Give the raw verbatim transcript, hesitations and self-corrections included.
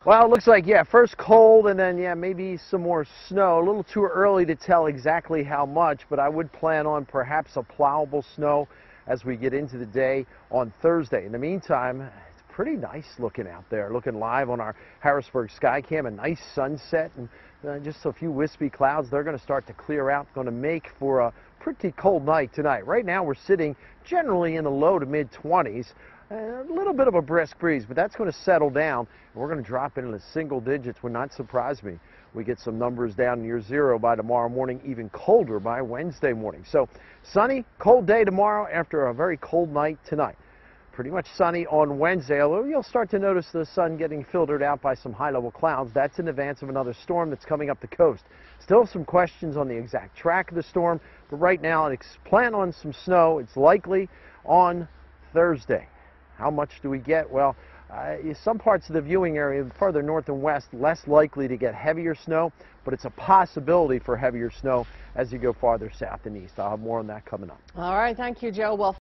Well, it looks like, yeah, first cold and then, yeah, maybe some more snow. A little too early to tell exactly how much, but I would plan on perhaps a plowable snow as we get into the day on Thursday. In the meantime, it's pretty nice looking out there. Looking live on our Harrisburg Skycam, a nice sunset and uh, just a few wispy clouds. They're going to start to clear out, going to make for a pretty cold night tonight. Right now, we're sitting generally in the low to mid twenties. A little bit of a brisk breeze, but that's going to settle down. We're going to drop into the single digits. Would not surprise me. We get some numbers down near zero by tomorrow morning, even colder by Wednesday morning. So sunny, cold day tomorrow after a very cold night tonight. Pretty much sunny on Wednesday, although you'll start to notice the sun getting filtered out by some high-level clouds. That's in advance of another storm that's coming up the coast. Still some questions on the exact track of the storm, but right now, it's plan on some snow. It's likely on Thursday. How much do we get? Well, uh, some parts of the viewing area further north and west less likely to get heavier snow, but it's a possibility for heavier snow as you go farther south and east. I'll have more on that coming up. All right, thank you, Joe. Well,